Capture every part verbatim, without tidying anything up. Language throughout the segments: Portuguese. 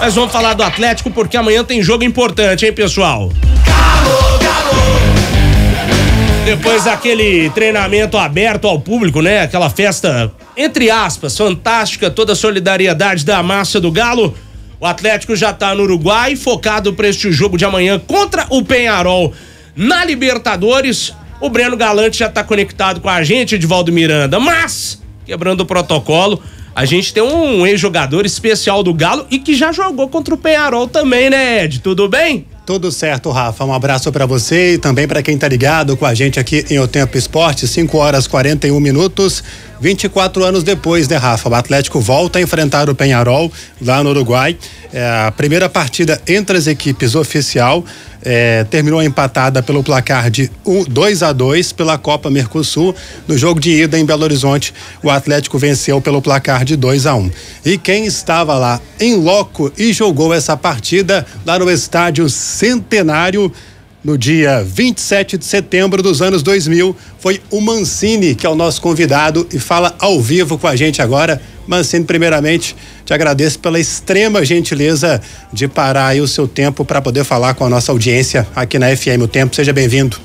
Mas vamos falar do Atlético porque amanhã tem jogo importante, hein, pessoal? Galo, galo. Depois daquele treinamento aberto ao público, né? Aquela festa, entre aspas, fantástica, toda a solidariedade da massa do Galo. O Atlético já tá no Uruguai, focado para este jogo de amanhã contra o Peñarol na Libertadores. O Breno Galante já tá conectado com a gente, Edivaldo Miranda, mas, quebrando o protocolo, a gente tem um ex-jogador especial do Galo e que já jogou contra o Peñarol também, né, Ed? Tudo bem? Tudo certo, Rafa. Um abraço para você e também para quem tá ligado com a gente aqui em O Tempo Esporte, cinco horas e quarenta e um minutos, vinte e quatro anos depois, né, Rafa? O Atlético volta a enfrentar o Peñarol lá no Uruguai. É, a primeira partida entre as equipes oficial é, terminou empatada pelo placar de um, dois a dois pela Copa Mercosul. No jogo de ida em Belo Horizonte, o Atlético venceu pelo placar de dois a um. E quem estava lá em loco e jogou essa partida lá no estádio Centenário no dia vinte e sete de setembro dos anos dois mil foi o Mancini, que é o nosso convidado e fala ao vivo com a gente agora. Mancini, primeiramente, te agradeço pela extrema gentileza de parar aí o seu tempo para poder falar com a nossa audiência aqui na F M O Tempo. Seja bem-vindo.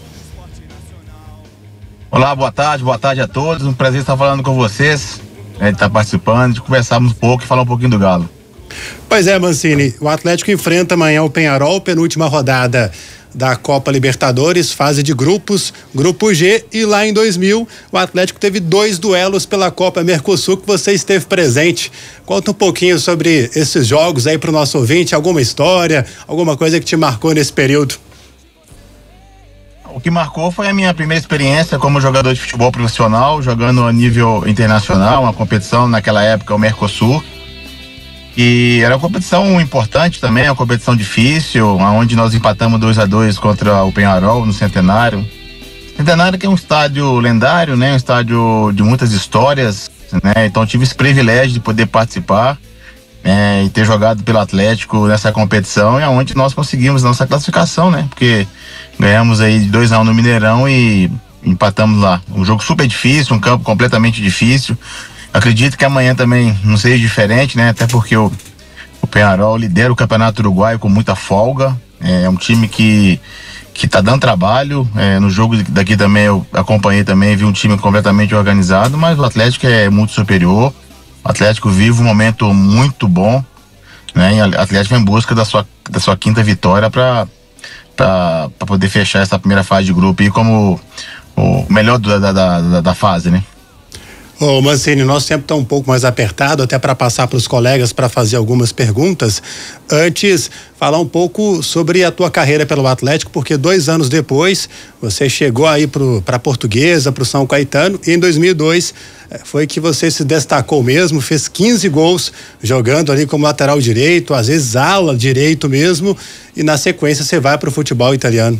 Olá, boa tarde, boa tarde a todos. Um prazer estar falando com vocês, né, de estar participando, de conversarmos um pouco e falar um pouquinho do Galo. Pois é, Mancini, o Atlético enfrenta amanhã o Peñarol, penúltima rodada da Copa Libertadores, fase de grupos, grupo G, e lá em dois mil o Atlético teve dois duelos pela Copa Mercosul que você esteve presente. Conta um pouquinho sobre esses jogos aí pro nosso ouvinte, alguma história, alguma coisa que te marcou nesse período. O que marcou foi a minha primeira experiência como jogador de futebol profissional, jogando a nível internacional, uma competição naquela época, o Mercosul. E era uma competição importante também, uma competição difícil, onde nós empatamos dois a dois contra o Peñarol no Centenário. Centenário que é um estádio lendário, né? Um estádio de muitas histórias, né? Então tive esse privilégio de poder participar, né? E ter jogado pelo Atlético nessa competição, e onde nós conseguimos nossa classificação, né? Porque ganhamos aí de dois a um no Mineirão e empatamos lá. Um jogo super difícil, um campo completamente difícil. Acredito que amanhã também não seja diferente, né? Até porque o, o Peñarol lidera o Campeonato Uruguaio com muita folga. É um time que que tá dando trabalho. É, no jogo daqui também eu acompanhei também, vi um time completamente organizado, mas o Atlético é muito superior. O Atlético vive um momento muito bom, né? E o Atlético vai em busca da sua, da sua quinta vitória para para poder fechar essa primeira fase de grupo e como o melhor da, da, da, da fase, né? Ô Mancini, nosso tempo está um pouco mais apertado, até para passar para os colegas para fazer algumas perguntas. Antes, falar um pouco sobre a tua carreira pelo Atlético, porque dois anos depois você chegou aí para a Portuguesa, para o São Caetano, e em dois mil e dois foi que você se destacou mesmo, fez quinze gols jogando ali como lateral direito, às vezes ala direito mesmo, e na sequência você vai para o futebol italiano.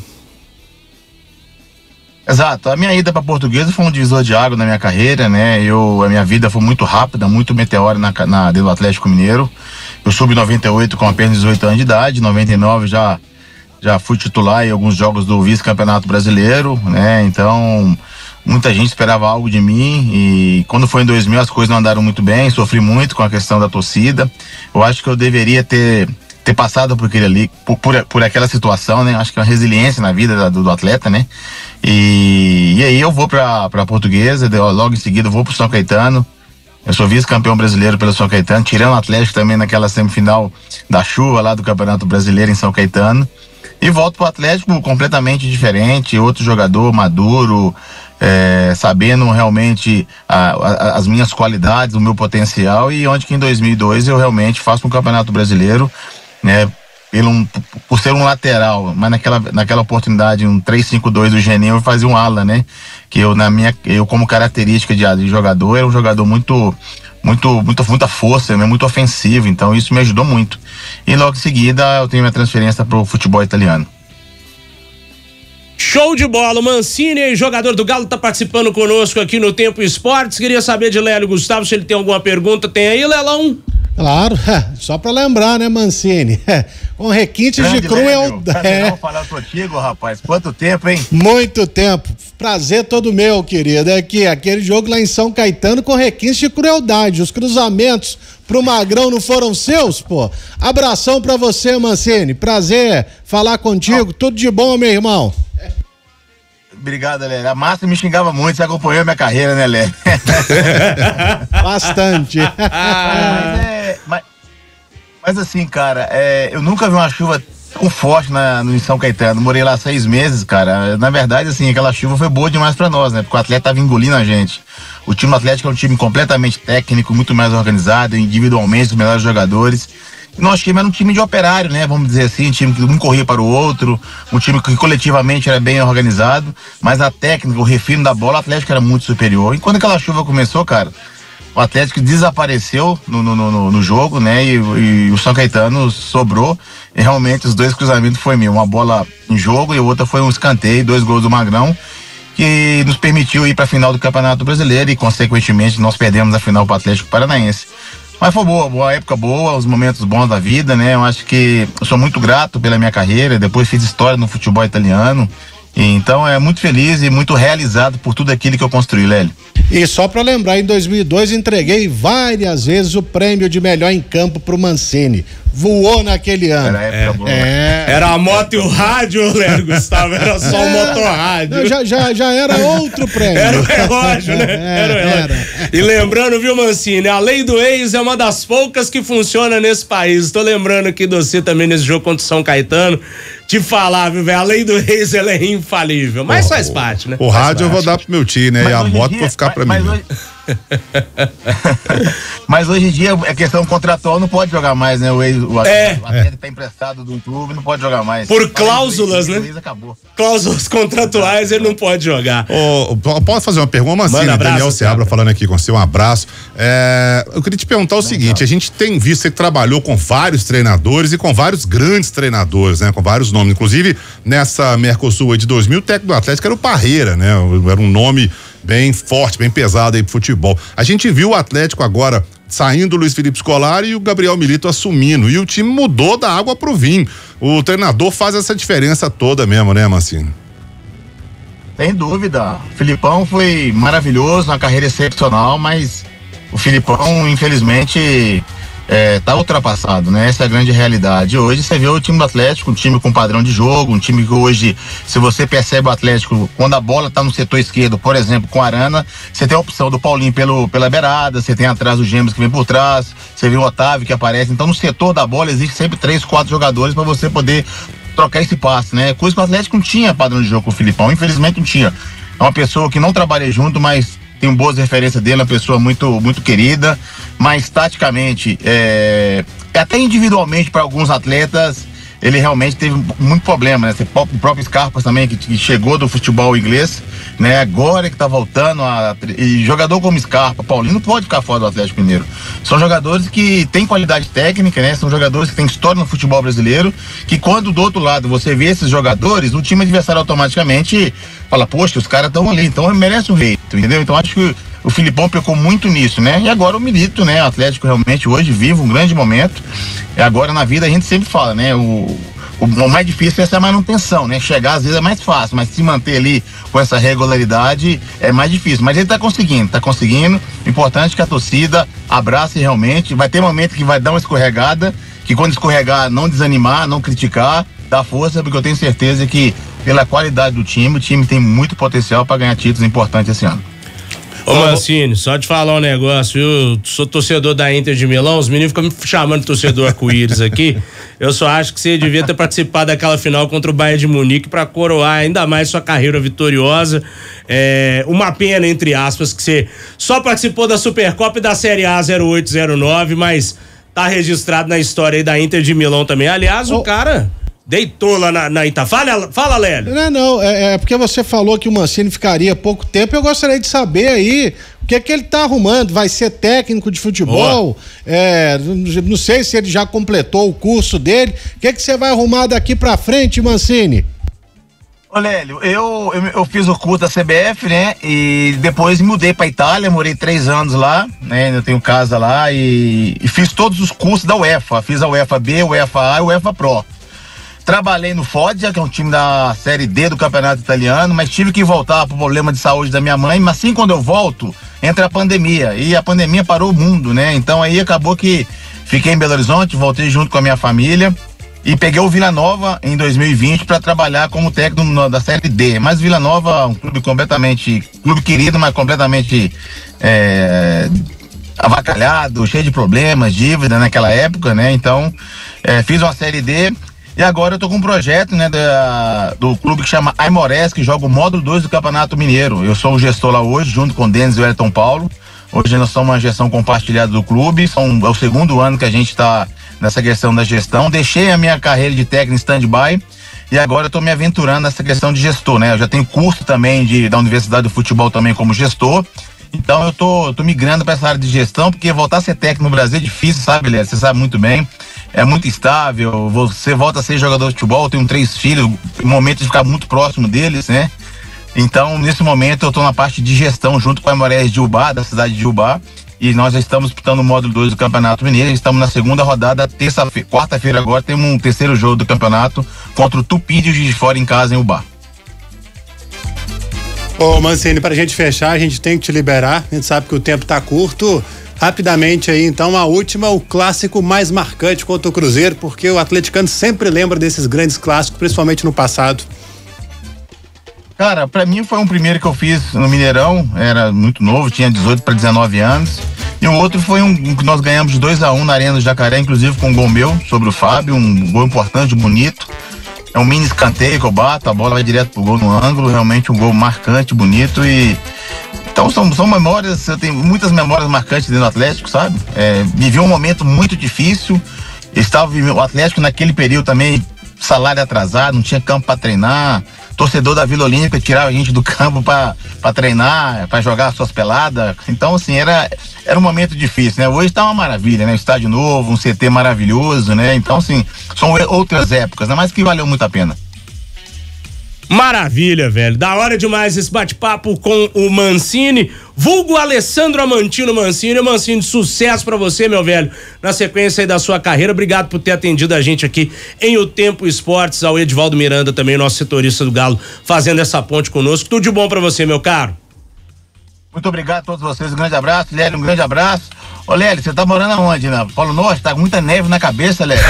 Exato, a minha ida para Portuguesa foi um divisor de água na minha carreira, né? Eu, a minha vida foi muito rápida, muito meteórica na, na, dentro do Atlético Mineiro. Eu subi em noventa e oito com apenas dezoito anos de idade, em noventa e nove já, já fui titular em alguns jogos do vice-campeonato brasileiro, né? Então, muita gente esperava algo de mim e quando foi em dois mil as coisas não andaram muito bem, sofri muito com a questão da torcida. Eu acho que eu deveria ter... ter passado por aquele ali, por, por, por aquela situação, né? Acho que é uma resiliência na vida do, do atleta, né? E, e aí eu vou pra, pra Portuguesa, logo em seguida eu vou pro São Caetano. Eu sou vice-campeão brasileiro pelo São Caetano, tirando o Atlético também naquela semifinal da chuva lá do Campeonato Brasileiro em São Caetano. E volto pro Atlético completamente diferente, outro jogador maduro, é, sabendo realmente a, a, as minhas qualidades, o meu potencial, e onde que em dois mil e dois eu realmente faço um Campeonato Brasileiro, né, pelo um, por ser um lateral, mas naquela, naquela oportunidade um três cinco dois do Geninho eu fazia um ala, né, que eu na minha, eu como característica de, de jogador, era um jogador muito, muito, muito, muita força, né, muito ofensivo, então isso me ajudou muito. E logo em seguida eu tenho minha transferência pro futebol italiano. Show de bola, o Mancini, jogador do Galo, tá participando conosco aqui no Tempo Esportes. Queria saber de Lélio Gustavo se ele tem alguma pergunta. Tem aí, Lelão? Claro, só pra lembrar, né, Mancini? Com requintes Grande de crueldade. É. falar contigo, rapaz. Quanto tempo, hein? Muito tempo. Prazer todo meu, querido. É que aquele jogo lá em São Caetano com requintes de crueldade. Os cruzamentos pro Magrão não foram seus, pô? Abração pra você, Mancini. Prazer falar contigo. Tudo de bom, meu irmão. Obrigado, Lé. A Márcia me xingava muito, você acompanhou a minha carreira, né, Lé? Bastante. mas, é, mas, mas assim, cara, é, eu nunca vi uma chuva tão forte na, no São Caetano. Morei lá seis meses, cara. Na verdade, assim, aquela chuva foi boa demais pra nós, né? Porque o atleta tava engolindo a gente. O time Atlético é um time completamente técnico, muito mais organizado, individualmente, os melhores jogadores. Nosso time era um time de operário, né? Vamos dizer assim, um time que um corria para o outro, um time que coletivamente era bem organizado, mas a técnica, o refino da bola, o Atlético era muito superior. E quando aquela chuva começou, cara, o Atlético desapareceu no, no, no, no jogo, né? E, e o São Caetano sobrou. E realmente os dois cruzamentos foi meu. Uma bola em jogo e a outra foi um escanteio, dois gols do Magrão, que nos permitiu ir para a final do Campeonato Brasileiro e, consequentemente, nós perdemos a final para o Atlético Paranaense. Mas foi boa, boa época boa, os momentos bons da vida, né? Eu acho que eu sou muito grato pela minha carreira, depois fiz história no futebol italiano. Então é muito feliz e muito realizado por tudo aquilo que eu construí, Lélio. E só pra lembrar, em dois mil e dois entreguei várias vezes o prêmio de melhor em campo pro Mancini. Voou naquele ano. Era época é, boa. É. Era a moto e o rádio, Léo Gustavo, era só o motorrádio. Já, já, já era outro prêmio. Era o relógio, né? Era o relógio. Era. E lembrando, viu, Mancini, a lei do ex é uma das poucas que funciona nesse país. Tô lembrando aqui de você também nesse jogo contra o São Caetano. Te falar, viu, velho? A lei do ex, ela é infalível. Mas oh, faz parte, né? O faz rádio parte. Eu vou dar pro meu tio, né? Mas e a moto dia, vou ficar pra mas, mim. Mas hoje... mas hoje em dia a questão contratual não pode jogar mais, né? O, ex, o é. atleta tá emprestado de um clube, não pode jogar mais. Por cláusulas, né? Acabou. Cláusulas contratuais, ele não pode jogar. Oh, posso fazer uma pergunta? Mancini, Daniel Seabra falando aqui com você, um abraço. É, eu queria te perguntar o não, seguinte, não. a gente tem visto, você que trabalhou com vários treinadores e com vários grandes treinadores, né? Com vários nomes, inclusive nessa Mercosul de dois mil, o técnico do Atlético era o Parreira, né? Era um nome bem forte, bem pesado aí pro futebol. A gente viu o Atlético agora saindo o Luiz Felipe Scolari e o Gabriel Milito assumindo, e o time mudou da água pro vinho. O treinador faz essa diferença toda mesmo, né, Mancini? Sem dúvida. O Filipão foi maravilhoso, uma carreira excepcional, mas o Filipão, infelizmente, é, tá ultrapassado, né? Essa é a grande realidade. Hoje você vê o time do Atlético, um time com padrão de jogo, um time que hoje, se você percebe o Atlético, quando a bola tá no setor esquerdo, por exemplo, com a Arana, você tem a opção do Paulinho pelo, pela beirada, você tem atrás o Gêmeos que vem por trás, você vê o Otávio que aparece. Então no setor da bola existe sempre três, quatro jogadores para você poder trocar esse passe, né? Coisa que o Atlético não tinha padrão de jogo com o Filipão, infelizmente não tinha. É uma pessoa que não trabalha junto, mas tenho boas referências dele, uma pessoa muito, muito querida, mas taticamente, é, até individualmente para alguns atletas, ele realmente teve muito problema, né? O próprio Scarpa também, que, que chegou do futebol inglês, né? Agora que tá voltando a... E jogador como Scarpa, Paulinho, não pode ficar fora do Atlético Mineiro. São jogadores que têm qualidade técnica, né? São jogadores que têm história no futebol brasileiro, que quando do outro lado você vê esses jogadores, o time adversário automaticamente fala, poxa, os caras estão ali, então merece um jeito, entendeu? Então acho que o Filipão pecou muito nisso, né? E agora o Milito, né? O Atlético realmente hoje vive um grande momento. E agora na vida a gente sempre fala, né? O, o, o mais difícil é essa manutenção, né? Chegar às vezes é mais fácil, mas se manter ali com essa regularidade é mais difícil. Mas ele tá conseguindo, tá conseguindo. O importante é que a torcida abrace realmente. Vai ter momento que vai dar uma escorregada, que quando escorregar não desanimar, não criticar, dar força, porque eu tenho certeza que pela qualidade do time, o time tem muito potencial para ganhar títulos importantes esse ano. Ô Mancini, só te falar um negócio, eu sou torcedor da Inter de Milão, os meninos ficam me chamando de torcedor arco-íris aqui, eu só acho que você devia ter participado daquela final contra o Bayern de Munique para coroar ainda mais sua carreira vitoriosa, é, uma pena, entre aspas, que você só participou da Supercopa e da Série A zero oito zero nove, mas tá registrado na história aí da Inter de Milão também, aliás, oh. o cara... Deitou lá na, na Ita. Fala, fala, Lélio. Não, não, é, é porque você falou que o Mancini ficaria pouco tempo, eu gostaria de saber aí o que é que ele tá arrumando, vai ser técnico de futebol, é, não sei se ele já completou o curso dele, o que é que você vai arrumar daqui pra frente, Mancini? Ô Lélio, eu, eu, eu fiz o curso da C B F, né, e depois mudei pra Itália, morei três anos lá, né, eu tenho casa lá e, e fiz todos os cursos da UEFA, fiz a UEFA B, UEFA A e UEFA Pro. Trabalhei no Foggia, que é um time da Série D do Campeonato Italiano, mas tive que voltar por problema de saúde da minha mãe, mas assim quando eu volto, entra a pandemia, e a pandemia parou o mundo, né, então aí acabou que fiquei em Belo Horizonte, voltei junto com a minha família, e peguei o Vila Nova em dois mil e vinte para trabalhar como técnico da Série D. Mas Vila Nova, um clube completamente, clube querido, mas completamente é, avacalhado, cheio de problemas, dívida naquela época, né? Então, é, fiz uma Série D e agora eu tô com um projeto, né, da, do clube que chama Aimorés, que joga o módulo dois do Campeonato Mineiro. Eu sou o gestor lá hoje, junto com o Denis e o Elton Paulo. Hoje nós somos uma gestão compartilhada do clube, são, é o segundo ano que a gente está nessa questão da gestão. Deixei a minha carreira de técnico em stand-by e agora eu tô me aventurando nessa questão de gestor, né? Eu já tenho curso também de, da Universidade do Futebol também como gestor, então eu tô, tô migrando para essa área de gestão, porque voltar a ser técnico no Brasil é difícil, sabe, Léo? Você sabe muito bem, é muito instável, você volta a ser jogador de futebol, eu tenho três filhos, momento de ficar muito próximo deles, né? Então, nesse momento, eu estou na parte de gestão junto com a Aimorés de Ubá, da cidade de Ubá, e nós já estamos disputando o módulo dois do Campeonato Mineiro, estamos na segunda rodada, terça-feira, quarta-feira agora, temos um terceiro jogo do campeonato contra o Tupi de Juiz de Fora em casa em Ubá. Ô Mancini, pra gente fechar, a gente tem que te liberar, a gente sabe que o tempo tá curto. Rapidamente aí, então, a última, o clássico mais marcante contra o Cruzeiro, porque o atleticano sempre lembra desses grandes clássicos, principalmente no passado. Cara, pra mim foi um primeiro que eu fiz no Mineirão, era muito novo, tinha dezoito para dezenove anos. E o outro foi um, um que nós ganhamos de dois a um na Arena do Jacaré, inclusive com um gol meu sobre o Fábio, um gol importante, bonito. É um mini escanteio que eu bato, a bola vai direto pro gol no ângulo, realmente um gol marcante, bonito e... Então são, são memórias, eu tenho muitas memórias marcantes dentro do Atlético, sabe? É, vivi um momento muito difícil, estava vivendo, o Atlético naquele período também, salário atrasado, não tinha campo para treinar, torcedor da Vila Olímpica tirava a gente do campo para treinar, para jogar suas peladas. Então, assim, era, era um momento difícil, né? Hoje tá uma maravilha, né? Estádio novo, um C T maravilhoso, né? Então, assim, são outras épocas, né? Mas que valeu muito a pena. Maravilha, velho. Da hora demais esse bate-papo com o Mancini, vulgo Alessandro Amantino Mancini. Mancini, sucesso pra você, meu velho, na sequência aí da sua carreira. Obrigado por ter atendido a gente aqui em O Tempo Esportes, ao Edivaldo Miranda também, nosso setorista do Galo, fazendo essa ponte conosco. Tudo de bom pra você, meu caro. Muito obrigado a todos vocês, um grande abraço. Lélio, um grande abraço. Ô Lélio, você tá morando aonde, né? Polo Norte? Tá com muita neve na cabeça, Lélio.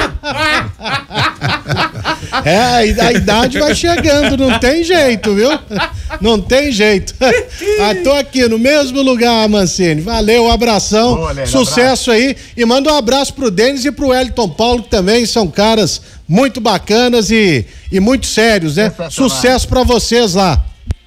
É, a idade vai chegando, não tem jeito, viu? Não tem jeito. Ah, tô aqui no mesmo lugar, Mancini. Valeu, um abração. Boa, Lélio, sucesso abraço. Aí. E manda um abraço pro Denis e pro Elton Paulo, que também são caras muito bacanas e, e muito sérios, né? Sucesso pra vocês lá.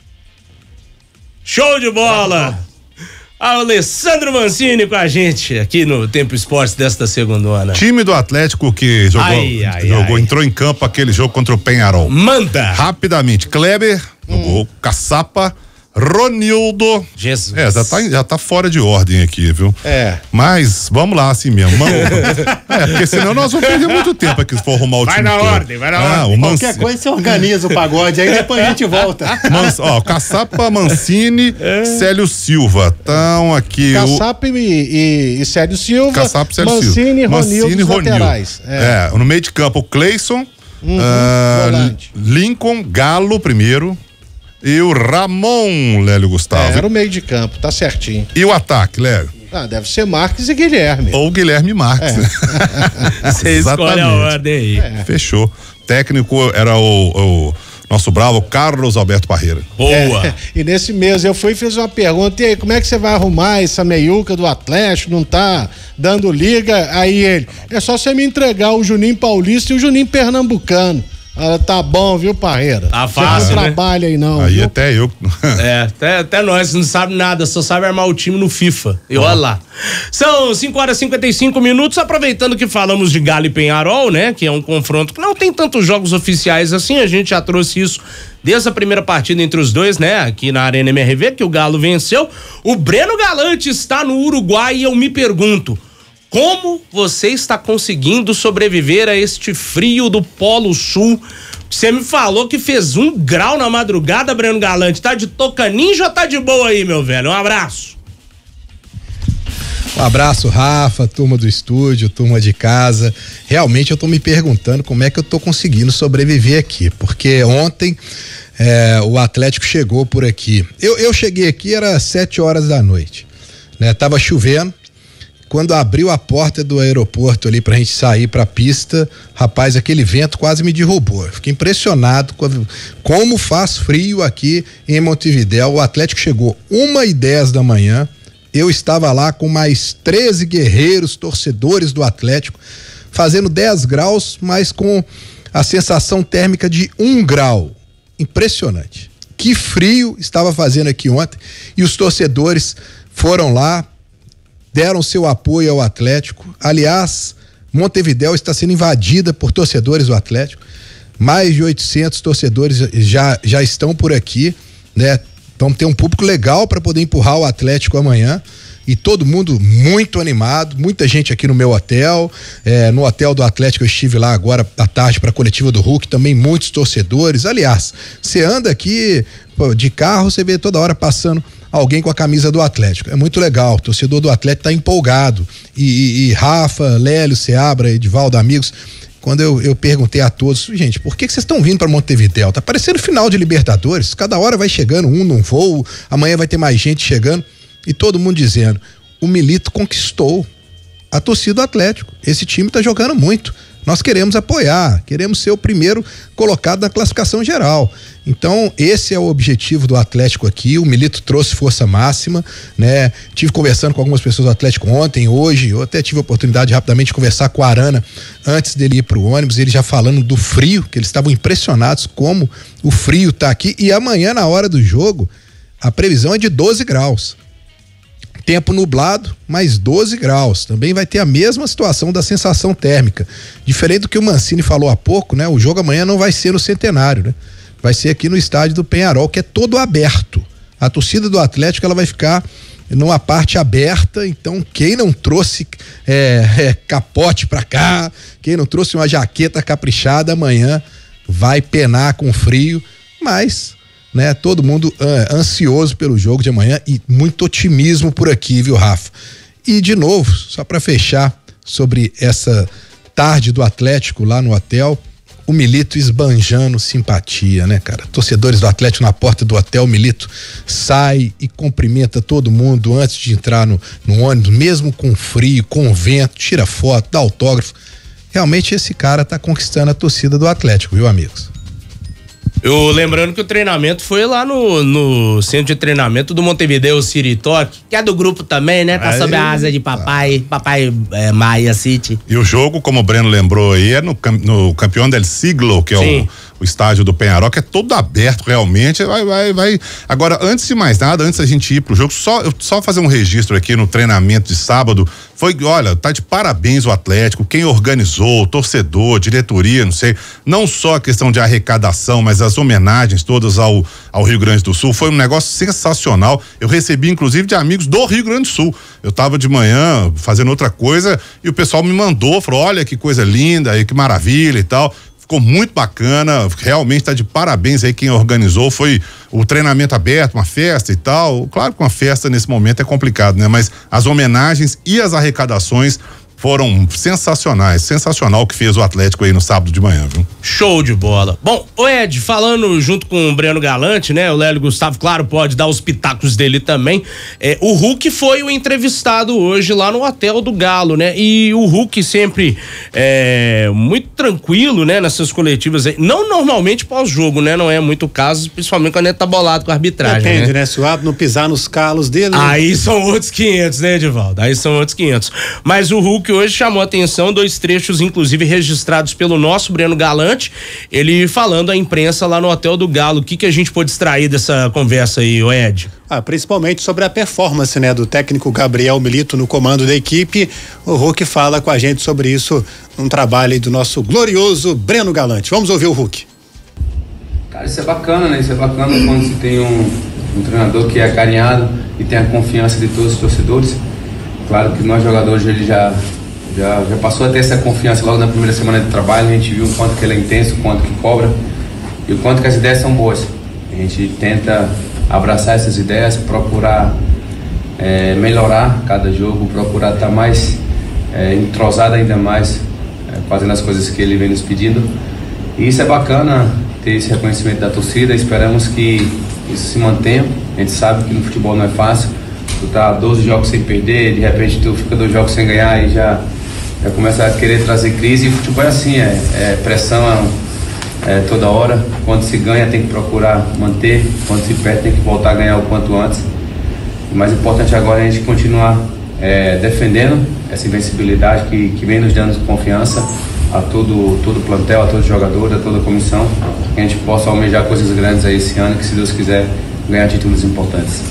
Show de bola! Alessandro Mancini com a gente aqui no Tempo Esportes desta segundona. Time do Atlético que jogou, ai, ai, jogou ai. entrou em campo aquele jogo contra o Peñarol. Manda! Rapidamente, Kleber, no hum. gol, Caçapa, Ronildo. Jesus. É, já tá, já tá fora de ordem aqui, viu? É. Mas vamos lá, assim mesmo. Vamos, é, porque senão nós vamos perder muito tempo aqui se for arrumar o vai time. Vai na todo. ordem, vai na ah, ordem. Qualquer Manc... coisa você organiza o pagode, aí depois a gente volta. Mans... Ó, Caçapa, Mancini, é. Célio Silva. Então aqui. Caçapa o... e, e, e Célio Silva. Caçapa e Célio Mancini, Silva. Mancini e Ronildo. É. é, no meio de campo, o Cleison, uhum, uh, Lincoln, Galo primeiro. E o Ramon, Lélio Gustavo. É, era o meio de campo, tá certinho. E o ataque, Lélio? Ah, deve ser Marques e Guilherme. Ou Guilherme Marques. É. Você escolhe a ordem aí. É. Fechou. Técnico era o, o nosso bravo Carlos Alberto Parreira. Boa. É, e nesse mês eu fui e fiz uma pergunta, e aí, como é que você vai arrumar essa meiuca do Atlético, não tá dando liga? Aí ele, é só você me entregar o Juninho Paulista e o Juninho Pernambucano. Ah, tá bom, viu, Parreira? Tá fácil, você não né? trabalha aí não, aí viu? até eu. É, até, até nós não sabe nada, só sabe armar o time no FIFA. E olha lá. São cinco horas e cinquenta e cinco minutos, aproveitando que falamos de Galo e Peñarol, né? Que é um confronto que não tem tantos jogos oficiais assim, a gente já trouxe isso desde a primeira partida entre os dois, né? Aqui na Arena M R V, que o Galo venceu. O Breno Galante está no Uruguai e eu me pergunto, como você está conseguindo sobreviver a este frio do Polo Sul Você me falou que fez um grau na madrugada, Breno Galante. Tá de touca ninja ou tá de boa aí, meu velho? Um abraço. Um abraço, Rafa, turma do estúdio, turma de casa. Realmente eu tô me perguntando como é que eu tô conseguindo sobreviver aqui, porque ontem é, o Atlético chegou por aqui. Eu, eu cheguei aqui, era sete horas da noite, né? Tava chovendo. Quando abriu a porta do aeroporto ali pra gente sair pra pista, rapaz, aquele vento quase me derrubou. Eu fiquei impressionado com a, como faz frio aqui em Montevidéu. O Atlético chegou uma e dez da manhã. Eu estava lá com mais treze guerreiros, torcedores do Atlético, fazendo dez graus, mas com a sensação térmica de um grau. Impressionante. Que frio estava fazendo aqui ontem. E os torcedores foram lá, deram seu apoio ao Atlético. Aliás, Montevidéu está sendo invadida por torcedores do Atlético. Mais de oitocentos torcedores já, já estão por aqui, né? Então tem um público legal para poder empurrar o Atlético amanhã. E todo mundo muito animado, muita gente aqui no meu hotel, é, no hotel do Atlético eu estive lá agora à tarde para a coletiva do Hulk, também muitos torcedores. Aliás, você anda aqui pô, de carro, você vê toda hora passando alguém com a camisa do Atlético. É muito legal, o torcedor do Atlético tá empolgado. E, e, e Rafa, Lélio, Seabra, Edivaldo, amigos, quando eu, eu perguntei a todos, gente, por que que vocês estão vindo para Montevidéu? Tá parecendo final de Libertadores, cada hora vai chegando um num voo, amanhã vai ter mais gente chegando, e todo mundo dizendo, o Milito conquistou a torcida do Atlético, esse time tá jogando muito, nós queremos apoiar, queremos ser o primeiro colocado na classificação geral. Então, esse é o objetivo do Atlético aqui. O Milito trouxe força máxima, né? Tive conversando com algumas pessoas do Atlético ontem, hoje, eu até tive a oportunidade de rapidamente de conversar com a Arana antes dele ir pro ônibus, ele já falando do frio, que eles estavam impressionados como o frio tá aqui. E amanhã, na hora do jogo, a previsão é de doze graus. Tempo nublado, mais doze graus. Também vai ter a mesma situação da sensação térmica. Diferente do que o Mancini falou há pouco, né? O jogo amanhã não vai ser no Centenário, né? Vai ser aqui no estádio do Penharol, que é todo aberto. A torcida do Atlético, ela vai ficar numa parte aberta, então quem não trouxe é, é, capote pra cá, quem não trouxe uma jaqueta caprichada, amanhã vai penar com frio, mas... né? Todo mundo uh, ansioso pelo jogo de amanhã e muito otimismo por aqui, viu, Rafa? E de novo, só para fechar sobre essa tarde do Atlético lá no hotel, o Milito esbanjando simpatia, né, cara? Torcedores do Atlético na porta do hotel, o Milito sai e cumprimenta todo mundo antes de entrar no, no ônibus, mesmo com frio, com vento, tira foto, dá autógrafo. Realmente esse cara tá conquistando a torcida do Atlético, viu, amigos? Eu lembrando que o treinamento foi lá no, no centro de treinamento do Montevideo City Talk, que é do grupo também, né? Tá aí, sob a asa de papai, tá. papai é, Maia City. E o jogo, como o Breno lembrou aí, é no, no Campeão del Siglo, que é o, o estádio do Penharol, que é todo aberto realmente, vai, vai, vai. Agora, antes de mais nada, antes da gente ir pro jogo, só, só fazer um registro aqui no treinamento de sábado, foi, olha, tá de parabéns o Atlético, quem organizou, o torcedor, diretoria, não sei, não só a questão de arrecadação, mas as homenagens todas ao, ao Rio Grande do Sul, foi um negócio sensacional. Eu recebi, inclusive, de amigos do Rio Grande do Sul. Eu tava de manhã fazendo outra coisa e o pessoal me mandou, falou, olha que coisa linda, que maravilha e tal. Ficou muito bacana, realmente tá de parabéns aí quem organizou, foi o treinamento aberto, uma festa e tal. Claro que uma festa nesse momento é complicado, né? Mas as homenagens e as arrecadações foram sensacionais, sensacional o que fez o Atlético aí no sábado de manhã, viu? Show de bola. Bom, o Ed, falando junto com o Breno Galante, né? O Lélio Gustavo, claro, pode dar os pitacos dele também. É, o Hulk foi o entrevistado hoje lá no Hotel do Galo, né? E o Hulk sempre é, muito tranquilo, né? Nessas coletivas aí. Não normalmente pós-jogo, né? Não é muito caso, principalmente quando ele tá bolado com a arbitragem. Depende, né? né? Se o árbitro não pisar nos calos dele. Né? Aí são outros quinhentos, né, Edivaldo? Aí são outros quinhentos. Mas o Hulk hoje chamou a atenção, dois trechos inclusive registrados pelo nosso Breno Galante, ele falando à imprensa lá no Hotel do Galo. O que que a gente pode extrair dessa conversa aí, o Ed? Ah, principalmente sobre a performance, né, do técnico Gabriel Milito no comando da equipe. O Hulk fala com a gente sobre isso num trabalho aí do nosso glorioso Breno Galante. Vamos ouvir o Hulk. Cara, isso é bacana, né? Isso é bacana quando você tem um, um treinador que é acarinhado e tem a confiança de todos os torcedores. Claro que nós jogadores, ele já, já, já passou a ter essa confiança logo na primeira semana de trabalho. A gente viu o quanto que ele é intenso, o quanto que cobra. e o quanto que as ideias são boas. A gente tenta abraçar essas ideias, procurar é, melhorar cada jogo, procurar estar mais é, entrosado ainda mais, é, fazendo as coisas que ele vem nos pedindo. E isso é bacana, ter esse reconhecimento da torcida. Esperamos que isso se mantenha. A gente sabe que no futebol não é fácil. Tu tá doze jogos sem perder, de repente tu fica dois jogos sem ganhar e já, já começa a querer trazer crise. E o futebol é assim, é, é pressão é, é toda hora. Quando se ganha tem que procurar manter, quando se perde tem que voltar a ganhar o quanto antes. O mais importante agora é a gente continuar é, defendendo essa invencibilidade que, que vem nos dando confiança a todo, todo o plantel, a todos os jogadores, a toda a comissão, que a gente possa almejar coisas grandes aí esse ano, que se Deus quiser ganhar títulos importantes.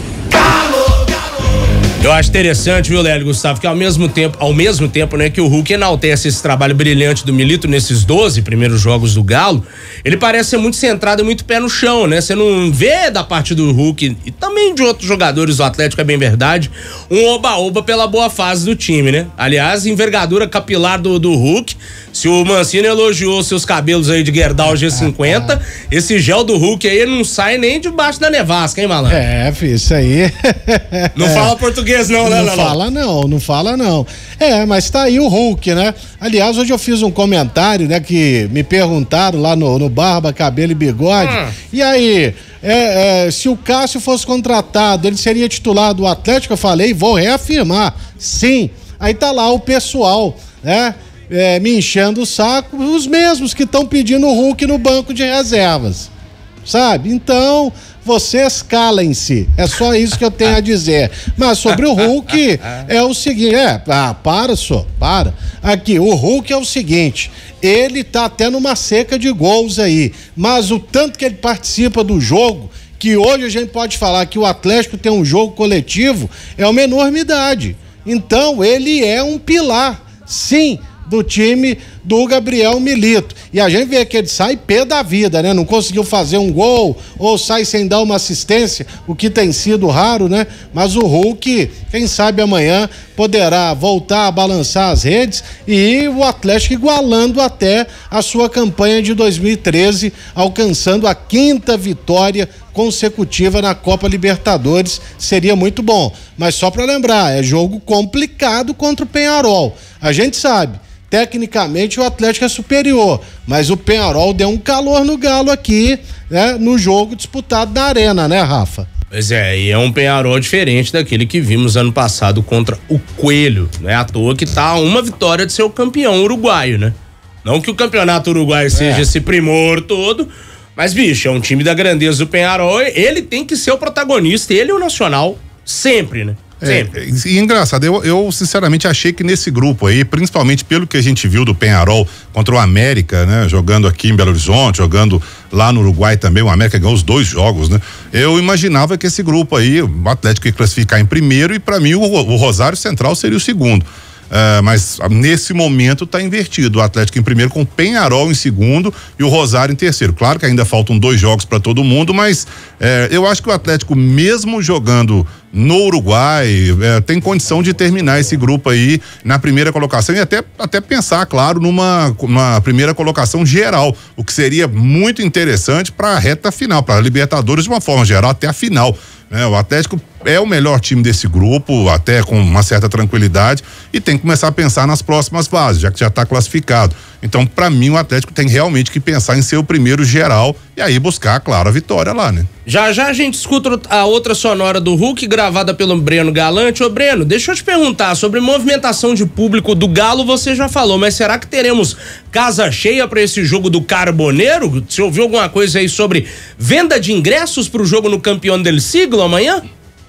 Eu acho interessante, viu, Lélio Gustavo, que ao mesmo tempo, ao mesmo tempo, né, que o Hulk enaltece esse trabalho brilhante do Milito nesses doze primeiros jogos do Galo, ele parece ser muito centrado e muito pé no chão, né? Você não vê da parte do Hulk e também de outros jogadores do Atlético, é bem verdade, um oba-oba pela boa fase do time, né? Aliás, envergadura capilar do, do Hulk, se o Mancini elogiou seus cabelos aí de Gerdau G cinquenta, esse gel do Hulk aí não sai nem debaixo da nevasca, hein, malandro? É, filho, isso aí... Não é. Fala português não, né, Não, não fala não, não fala não. É, mas tá aí o Hulk, né? Aliás, hoje eu fiz um comentário, né, que me perguntaram lá no, no Barba, Cabelo e Bigode, hum. e aí, é, é, se o Cássio fosse contratado, ele seria titular do Atlético? Eu falei, vou reafirmar, sim. Aí tá lá o pessoal, né? É, me enchendo o saco, os mesmos que estão pedindo o Hulk no banco de reservas, sabe? Então, vocês calem-se, é só isso que eu tenho a dizer. Mas sobre o Hulk, é o seguinte, é, ah, para só, para. Aqui, o Hulk é o seguinte, ele tá até numa seca de gols aí, mas o tanto que ele participa do jogo, que hoje a gente pode falar que o Atlético tem um jogo coletivo, é uma enormidade. Então, ele é um pilar, sim, do time do Gabriel Milito. E a gente vê que ele sai pé da vida, né? Não conseguiu fazer um gol ou sai sem dar uma assistência, o que tem sido raro, né? Mas o Hulk, quem sabe amanhã, poderá voltar a balançar as redes e o Atlético igualando até a sua campanha de dois mil e treze, alcançando a quinta vitória consecutiva na Copa Libertadores. Seria muito bom. Mas só para lembrar, é jogo complicado contra o Peñarol. A gente sabe, tecnicamente o Atlético é superior, mas o Peñarol deu um calor no Galo aqui, né, no jogo disputado na Arena, né, Rafa? Pois é, e é um Peñarol diferente daquele que vimos ano passado contra o Coelho, não é à toa que tá uma vitória de ser o campeão uruguaio, né? Não que o campeonato uruguaio é. seja esse primor todo, mas, bicho, é um time da grandeza do Peñarol, ele tem que ser o protagonista, ele e o Nacional, sempre, né? É, e engraçado, eu, eu sinceramente achei que nesse grupo aí, principalmente pelo que a gente viu do Peñarol contra o América, né? Jogando aqui em Belo Horizonte, jogando lá no Uruguai também, o América ganhou os dois jogos, né? Eu imaginava que esse grupo aí, o Atlético ia classificar em primeiro e para mim o, o Rosário Central seria o segundo. Uh, mas nesse momento está invertido, o Atlético em primeiro com o Peñarol em segundo e o Rosário em terceiro. Claro que ainda faltam dois jogos para todo mundo, mas eh, eu acho que o Atlético, mesmo jogando no Uruguai, eh, tem condição de terminar esse grupo aí na primeira colocação e até, até pensar, claro, numa, numa primeira colocação geral, o que seria muito interessante para a reta final, para a Libertadores de uma forma geral, até a final. É, o Atlético é o melhor time desse grupo, até com uma certa tranquilidade, e tem que começar a pensar nas próximas fases, já que já está classificado. Então, para mim, o Atlético tem realmente que pensar em ser o primeiro geral e aí buscar, claro, a vitória lá, né? Já já a gente escuta a outra sonora do Hulk, gravada pelo Breno Galante. Ô, Breno, deixa eu te perguntar, sobre movimentação de público do Galo, você já falou, mas será que teremos casa cheia para esse jogo do Carboneiro? Você ouviu alguma coisa aí sobre venda de ingressos para o jogo no Campeão del Siglo amanhã?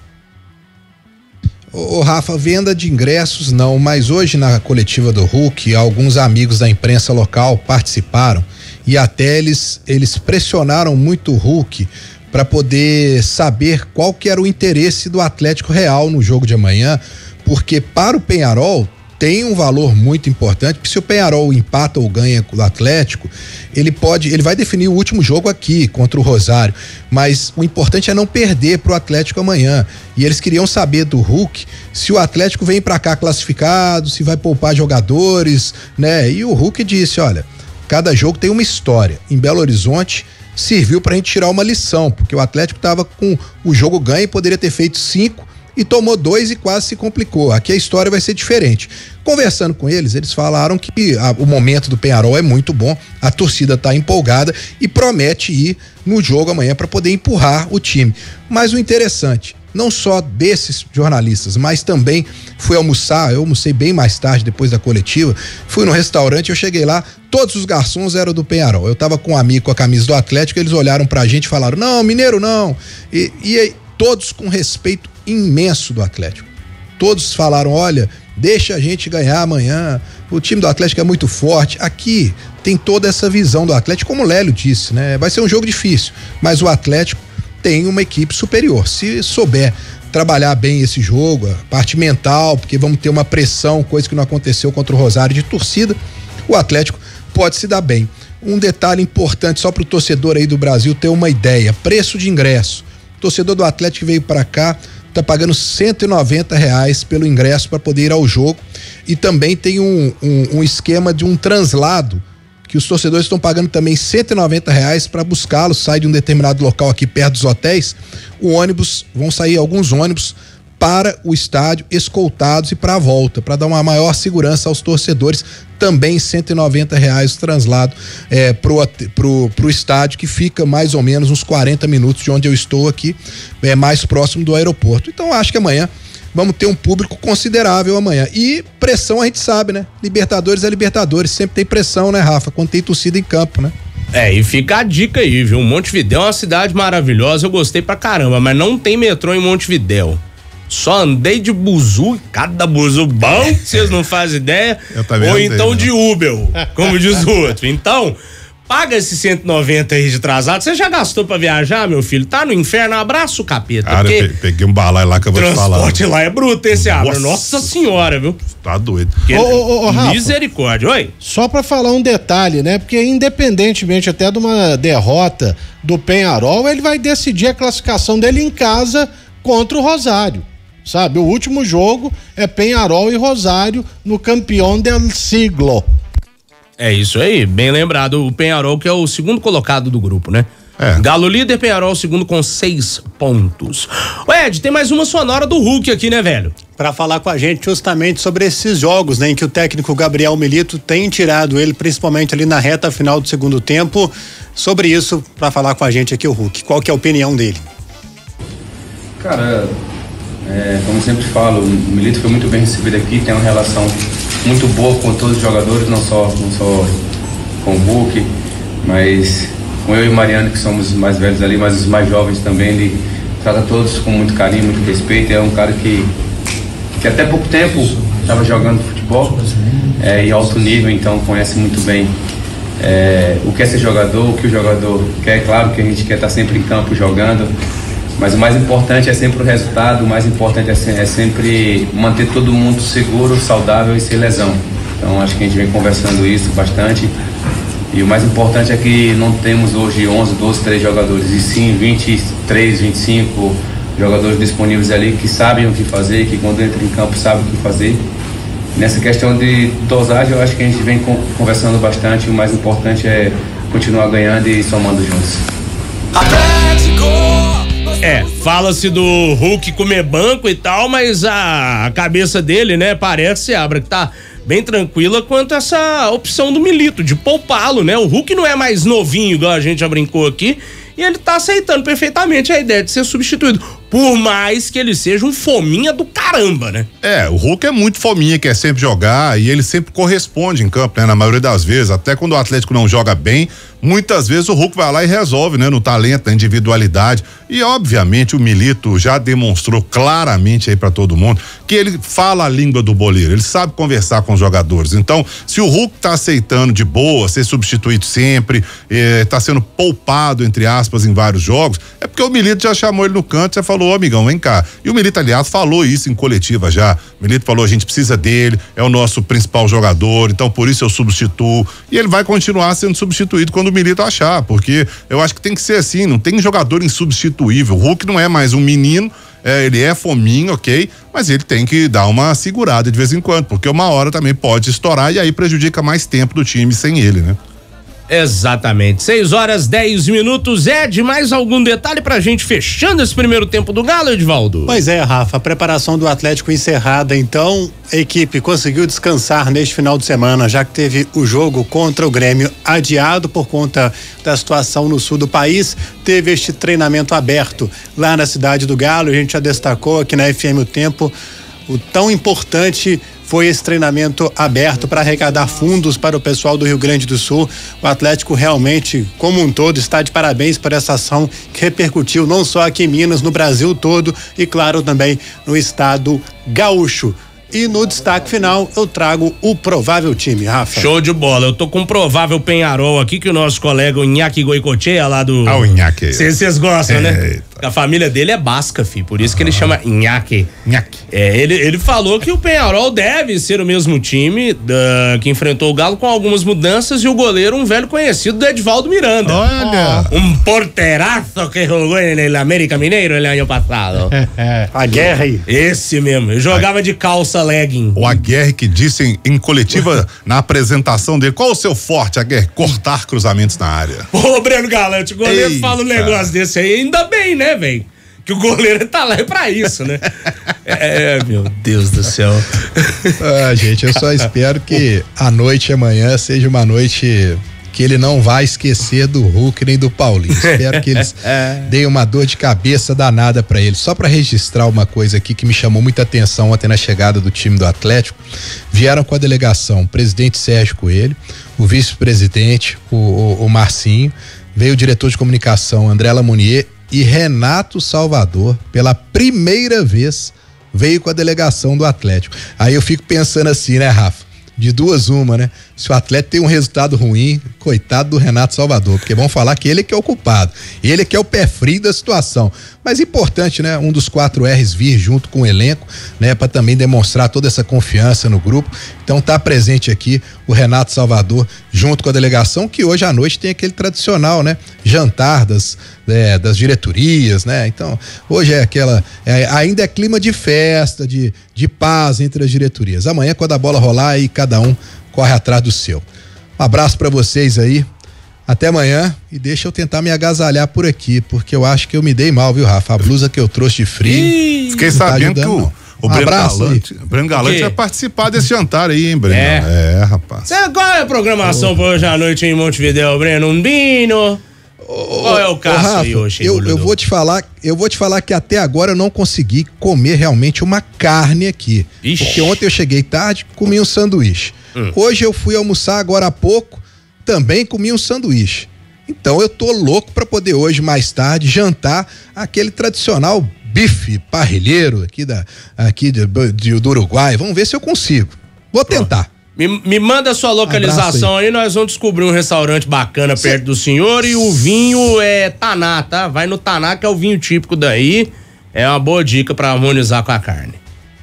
Ô, Rafa, venda de ingressos não, mas hoje na coletiva do Hulk, alguns amigos da imprensa local participaram e até eles, eles pressionaram muito o Hulk para poder saber qual que era o interesse do Atlético Real no jogo de amanhã, porque para o Peñarol tem um valor muito importante, porque se o Peñarol empata ou ganha do Atlético, ele pode, ele vai definir o último jogo aqui contra o Rosário, mas o importante é não perder pro Atlético amanhã, e eles queriam saber do Hulk se o Atlético vem para cá classificado, se vai poupar jogadores, né? E o Hulk disse, olha, cada jogo tem uma história. Em Belo Horizonte serviu pra gente tirar uma lição, porque o Atlético tava com o jogo ganho e poderia ter feito cinco e tomou dois e quase se complicou. Aqui a história vai ser diferente. Conversando com eles, eles falaram que a, o momento do Peñarol é muito bom, a torcida tá empolgada e promete ir no jogo amanhã para poder empurrar o time. Mas o interessante, não só desses jornalistas, mas também fui almoçar, eu almocei bem mais tarde depois da coletiva, fui no restaurante, eu cheguei lá, todos os garçons eram do Peñarol. Eu tava com um amigo com a camisa do Atlético, eles olharam pra gente e falaram, não, mineiro não, e, e todos com respeito imenso do Atlético. Todos falaram, olha, deixa a gente ganhar amanhã, o time do Atlético é muito forte. Aqui tem toda essa visão do Atlético, como o Lélio disse, né? Vai ser um jogo difícil, mas o Atlético tem uma equipe superior. Se souber trabalhar bem esse jogo, a parte mental, porque vamos ter uma pressão, coisa que não aconteceu contra o Rosário de torcida, o Atlético pode se dar bem. Um detalhe importante só para o torcedor aí do Brasil ter uma ideia, preço de ingresso. O torcedor do Atlético que veio para cá tá pagando cento e noventa reais pelo ingresso para poder ir ao jogo, e também tem um, um, um esquema de um translado que os torcedores estão pagando também cento e noventa reais para buscá-los, sai de um determinado local aqui perto dos hotéis, o ônibus, vão sair alguns ônibus para o estádio, escoltados e para a volta, para dar uma maior segurança aos torcedores, também cento e noventa reais o translado é, pro, pro, pro estádio, que fica mais ou menos uns quarenta minutos de onde eu estou aqui, é, mais próximo do aeroporto. Então acho que amanhã vamos ter um público considerável amanhã. E pressão a gente sabe, né? Libertadores é Libertadores, sempre tem pressão, né, Rafa? Quando tem torcida em campo, né? É, e fica a dica aí, viu? Montevidéu é uma cidade maravilhosa, eu gostei pra caramba, mas não tem metrô em Montevidéu. Só andei de buzu, cada buzu bom, vocês não fazem ideia. Eu também ou andei, então né? de Uber, como diz o outro. Então, paga esse cento e noventa aí de atrasado. Você já gastou pra viajar, meu filho? Tá no inferno, abraça o capeta. Cara, eu peguei um balaio lá que eu vou te falar. Transporte lá é bruto, esse Abra. Nossa senhora, viu? Tá doido. Que, Ô, ô, ô, Rafa, misericórdia, oi? Só pra falar um detalhe, né? Porque independentemente até de uma derrota do Peñarol, ele vai decidir a classificação dele em casa contra o Rosário. Sabe, o último jogo é Peñarol e Rosário no campeão del siglo. É isso aí, bem lembrado, o Peñarol que é o segundo colocado do grupo, né? É. Galo líder, Peñarol segundo com seis pontos. Ô Ed, tem mais uma sonora do Hulk aqui, né, velho? Para falar com a gente justamente sobre esses jogos, né, em que o técnico Gabriel Milito tem tirado ele, principalmente ali na reta final do segundo tempo. Sobre isso, para falar com a gente aqui o Hulk, qual que é a opinião dele? Cara, é, como eu sempre falo, o Milito foi muito bem recebido aqui, tem uma relação muito boa com todos os jogadores, não só, não só com o Hulk, mas com eu e o Mariano, que somos os mais velhos ali, mas os mais jovens também. Ele trata todos com muito carinho, muito respeito. É um cara que, que até pouco tempo estava jogando futebol é, em alto nível, então conhece muito bem é, o que é ser jogador, o que o jogador quer. Claro que a gente quer estar sempre em campo jogando, mas o mais importante é sempre o resultado, o mais importante é, é sempre manter todo mundo seguro, saudável e sem lesão. Então acho que a gente vem conversando isso bastante, e o mais importante é que não temos hoje onze, doze, treze jogadores, e sim vinte e três, vinte e cinco jogadores disponíveis ali que sabem o que fazer, que quando entram em campo sabem o que fazer. Nessa questão de dosagem eu acho que a gente vem conversando bastante, o mais importante é continuar ganhando e somando juntos. É, fala-se do Hulk comer banco e tal, mas a, a cabeça dele, né, parece, Abra, que tá bem tranquila quanto a essa opção do Milito, de poupá-lo, né? O Hulk não é mais novinho, igual a gente já brincou aqui, e ele tá aceitando perfeitamente a ideia de ser substituído, por mais que ele seja um fominha do caramba, né? É, o Hulk é muito fominha, quer sempre jogar, e ele sempre corresponde em campo, né? Na maioria das vezes, até quando o Atlético não joga bem, muitas vezes o Hulk vai lá e resolve, né? No talento, na individualidade. E obviamente o Milito já demonstrou claramente aí pra todo mundo que ele fala a língua do boleiro, ele sabe conversar com os jogadores. Então, se o Hulk tá aceitando de boa, ser substituído sempre, eh, tá sendo poupado, entre aspas, em vários jogos, é porque o Milito já chamou ele no canto, já falou, ô amigão, vem cá. E o Milito, aliás, falou isso em coletiva já. O Milito falou, a gente precisa dele, é o nosso principal jogador, então por isso eu substituo. E ele vai continuar sendo substituído quando o Milito achar, porque eu acho que tem que ser assim, não tem jogador insubstituível. O Hulk não é mais um menino, é, ele é fominho, ok, mas ele tem que dar uma segurada de vez em quando, porque uma hora também pode estourar e aí prejudica mais tempo do time sem ele, né? Exatamente. seis horas dez minutos. Ed, mais algum detalhe pra gente fechando esse primeiro tempo do Galo, Edvaldo? Pois é, Rafa, a preparação do Atlético encerrada, então a equipe conseguiu descansar neste final de semana, já que teve o jogo contra o Grêmio adiado por conta da situação no sul do país. Teve este treinamento aberto lá na cidade do Galo. A gente já destacou aqui na F M O Tempo o tão importante foi esse treinamento aberto para arrecadar fundos para o pessoal do Rio Grande do Sul. O Atlético realmente, como um todo, está de parabéns por essa ação que repercutiu não só aqui em Minas, no Brasil todo e, claro, também no estado gaúcho. E no destaque final eu trago o provável time, Rafa. Show de bola, eu tô com um provável Penharol aqui que o nosso colega o Inhaque Goicoechea lá do... Ah, o Inhaque. Vocês gostam, é, né? Eita. A família dele é basca, filho, por isso ah. que ele chama Inhaque. Inhaque. É, ele, ele falou que o Penharol deve ser o mesmo time uh, que enfrentou o Galo com algumas mudanças e o goleiro um velho conhecido do Edvaldo Miranda. Olha. Oh. Um porteraço que jogou no América Mineiro no ano passado. A guerra aí. Esse mesmo, ele jogava de calça legging. O Aguerre que disse em, em coletiva na apresentação dele, qual o seu forte, Aguerre? Cortar cruzamentos na área. Ô, Breno Galante, o goleiro Eita. fala um negócio desse aí, ainda bem, né, velho? Que o goleiro tá lá pra isso, né? É, meu Deus do céu. Ah, gente, eu só espero que a noite amanhã seja uma noite que ele não vai esquecer do Hulk nem do Paulinho. Espero que eles deem uma dor de cabeça danada pra ele. Só pra registrar uma coisa aqui que me chamou muita atenção ontem na chegada do time do Atlético, vieram com a delegação o presidente Sérgio Coelho, o vice-presidente, o, o, o Marcinho, veio o diretor de comunicação André Lamounier e Renato Salvador, pela primeira vez, veio com a delegação do Atlético. Aí eu fico pensando assim, né, Rafa? De duas uma, né? Se o Atlético tem um resultado ruim, coitado do Renato Salvador, porque vão falar que ele que é o culpado, ele que é o pé frio da situação. Mas importante, né? Um dos quatro R's vir junto com o elenco, né? Para também demonstrar toda essa confiança no grupo. Então tá presente aqui o Renato Salvador junto com a delegação, que hoje à noite tem aquele tradicional, né? Jantar das, é, das diretorias, né? Então hoje é aquela, é, ainda é clima de festa, de, de paz entre as diretorias. Amanhã, quando a bola rolar, aí cada um corre atrás do seu. Um abraço pra vocês aí, até amanhã, e deixa eu tentar me agasalhar por aqui, porque eu acho que eu me dei mal, viu, Rafa? A blusa que eu trouxe de frio. Ih, fiquei tá sabendo que o, o um Breno Galante, Breno Galante vai participar desse jantar aí, hein, Breno? É, é rapaz. Cê, qual é a programação oh. pra hoje à noite em Montevidéu, Breno? Um vinho? Qual é o caso aí hoje? Eu, eu vou te falar, eu vou te falar que até agora eu não consegui comer realmente uma carne aqui. Ixi. Porque ontem eu cheguei tarde, comi um sanduíche. Hum. Hoje eu fui almoçar agora há pouco, também comi um sanduíche. Então eu tô louco pra poder hoje, mais tarde, jantar aquele tradicional bife parrilheiro aqui, da, aqui de, de, do Uruguai. Vamos ver se eu consigo. Vou tentar. Me, me manda a sua localização aí. aí, nós vamos descobrir um restaurante bacana Cê... perto do senhor, e o vinho é Taná, tá? Vai no Taná, que é o vinho típico daí. É uma boa dica pra harmonizar com a carne.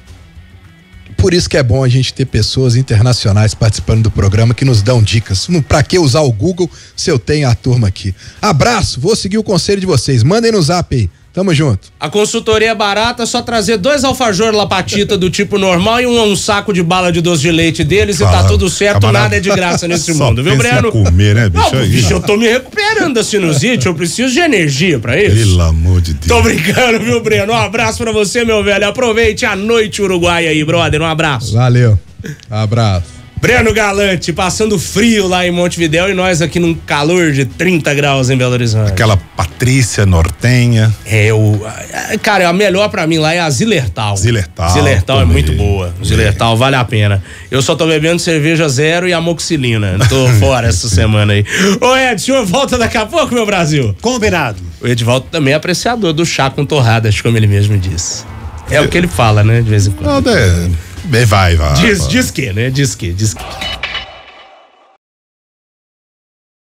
Por isso que é bom a gente ter pessoas internacionais participando do programa que nos dão dicas. Pra que usar o Google se eu tenho a turma aqui? Abraço, vou seguir o conselho de vocês. Mandem no zap aí. Tamo junto. A consultoria é barata, só trazer dois alfajor lapatita do tipo normal e um, um saco de bala de doce de leite deles Fala, e tá tudo certo, camarada. Nada é de graça nesse mundo, viu, Breno? Comer, né, bicho? Não, bicho, eu tô me recuperando da sinusite, eu preciso de energia pra isso. Pelo amor de Deus. Tô brincando, viu, Breno? Um abraço pra você, meu velho. Aproveite a noite uruguaia aí, brother. Um abraço. Valeu. Abraço. Breno Galante, passando frio lá em Montevidéu e nós aqui num calor de trinta graus em Belo Horizonte. Aquela Patrícia nortenha. É, o. Cara, a melhor pra mim lá é a Zillertal. Zillertal. Zillertal é muito boa. Zillertal vale a pena. Eu só tô bebendo cerveja zero e amoxicilina. Tô fora essa semana aí. Ô, Ed, o senhor volta daqui a pouco, meu Brasil? Combinado. O Edvaldo também é apreciador do chá com torradas, como ele mesmo disse. É, é o que ele fala, né, de vez em quando. Não, é. Vai, vai. Diz, diz que, né? Diz que, diz que.